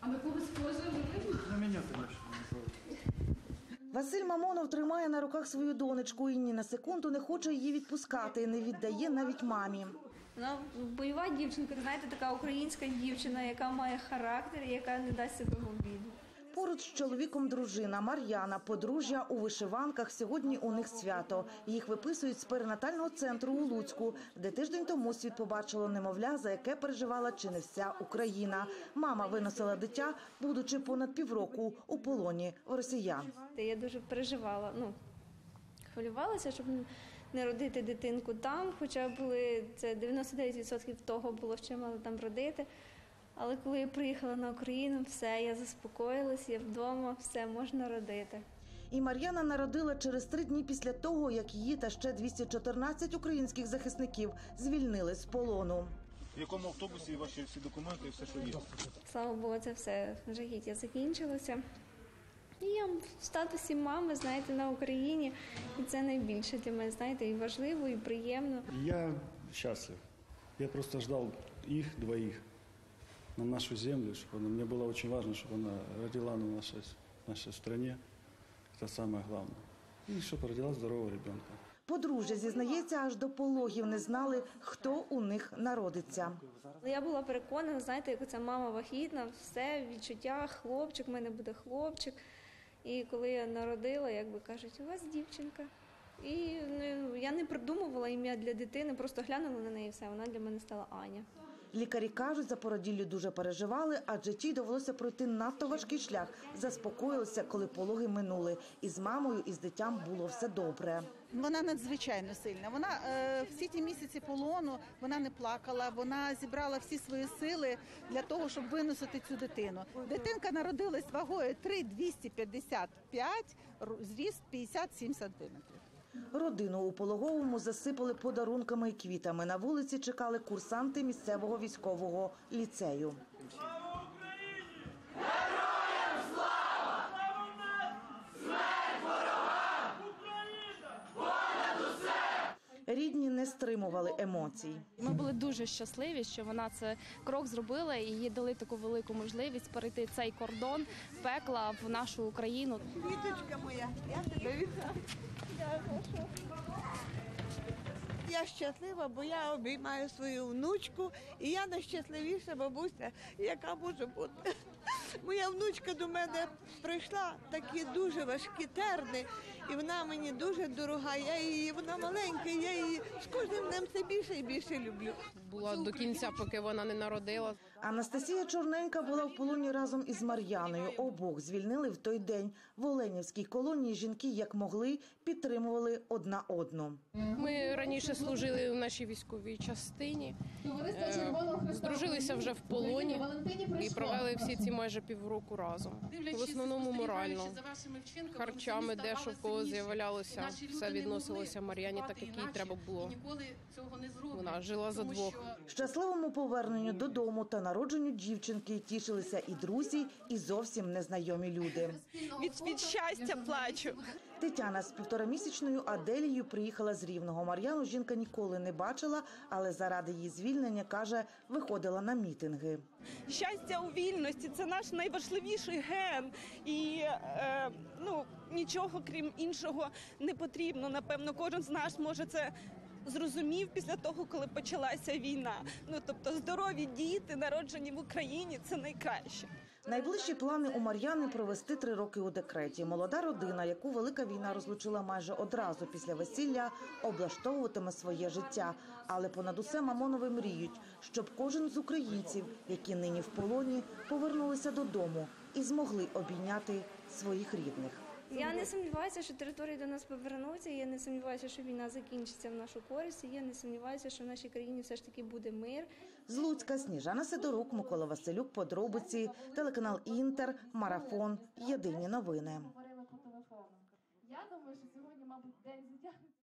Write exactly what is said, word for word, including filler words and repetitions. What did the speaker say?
А на когось схоже жили? На мене точно не було. Василь Мамонов тримає на руках свою донечку і ні на секунду не хоче її відпускати, не віддає навіть мамі. Вона бойова дівчинка, знаєте, така українська дівчина, яка має характер і яка не дасть себе в обіду. Поруч з чоловіком дружина Мар'яна, подружжя у вишиванках. Сьогодні у них свято. Їх виписують з перинатального центру у Луцьку, де тиждень тому світ побачило немовля, за яке переживала чи не вся Україна. Мама виносила дитя, будучи понад півроку у полоні в росіян. Я дуже переживала, ну, хвилювалася, щоб не родити дитинку там, хоча були, це дев'яносто дев'ять відсотків того було, що мала там родити. Але коли я приїхала на Україну, все, я заспокоїлась, я вдома, все, можна родити. І Мар'яна народила через три дні після того, як її та ще двісті чотирнадцять українських захисників звільнили з полону. В якому автобусі ваші всі документи і все, що є? Слава Богу, це все жахіття закінчилося. І я в статусі мами, знаєте, на Україні. І це найбільше для мене, знаєте, і важливо, і приємно. Я щаслив. Я просто ждав їх двоїх на нашу землю, щоб вона, мені було дуже важливо, щоб вона родила на нашій, нашій країні. Це саме головне. І щоб родила здорового дитинка. Подружжя, зізнається, аж до пологів не знали, хто у них народиться. Я була переконана, знаєте, як оця мама вагітна, все, відчуття, хлопчик, в мене буде хлопчик. І коли я народила, якби кажуть, у вас дівчинка. І ну, я не придумувала ім'я для дитини, просто глянула на неї і все, вона для мене стала Аня. Лікарі кажуть, за породіллю дуже переживали, адже тій довелося пройти надто важкий шлях. Заспокоїлися, коли пологи минули. І з мамою, і з дитям було все добре. Вона надзвичайно сильна. Вона е, всі ті місяці полону, вона не плакала, вона зібрала всі свої сили для того, щоб виносити цю дитину. Дитинка народилась вагою три тисячі двісті п'ятдесят п'ять, зріст п'ятдесят сім сантиметрів. Родину у пологовому засипали подарунками і квітами. На вулиці чекали курсанти місцевого військового ліцею. Слава Україні! Героям слава! Слава нації! Смерть ворогам! Україна! Понад усе! Рідні не стримували емоцій. Ми були дуже щасливі, що вона це крок зробила і їй дали таку велику можливість перейти цей кордон пекла в нашу Україну. Квіточка моя, я тебе вітаю. Я щаслива, бо я обіймаю свою внучку, і я найщасливіша бабуся, яка може бути. Моя внучка до мене пройшла такі дуже важкі терни, і вона мені дуже дорога. Я її, вона маленька, я її з кожним днем все більше і більше люблю. Була до кінця, поки вона не народила. Анастасія Чорненька була в полоні разом із Мар'яною. Обох звільнили в той день. В Оленівській колонії жінки, як могли, підтримували одна одну. Ми раніше служили в нашій військовій частині, здружилися вже в полоні і провели всі ці майже півроку разом. В основному морально. Харчами, де що в кого з'являлося, все відносилося Мар'яні так, як їй треба було. Вона жила за двох. Щасливому поверненню додому та народженню дівчинки тішилися і друзі, і зовсім незнайомі люди. Від, від щастя плачу. Тетяна з півторамісячною Аделією приїхала з Рівного. Мар'яну жінка ніколи не бачила, але заради її звільнення, каже, виходила на мітинги. Щастя у вільності – це наш найважливіший ген. І е, ну, нічого, крім іншого, не потрібно. Напевно, кожен з нас може це зрозумів після того, коли почалася війна. Ну, тобто здорові діти, народжені в Україні – це найкраще. Найближчі плани у Мар'яни – провести три роки у декреті. Молода родина, яку велика війна розлучила майже одразу після весілля, облаштовуватиме своє життя. Але понад усе Мамонови мріють, щоб кожен з українців, які нині в полоні, повернулися додому і змогли обійняти своїх рідних. Я не сумніваюся, що території до нас повернуться, я не сумніваюся, що війна закінчиться в нашу користь, я не сумніваюся, що в нашій країні все ж таки буде мир. З Луцька Сніжана Сидорук, Микола Василюк, подробиці, телеканал Інтер, Марафон, Єдині новини. Я думаю, що сьогодні, мабуть, день затягнеться.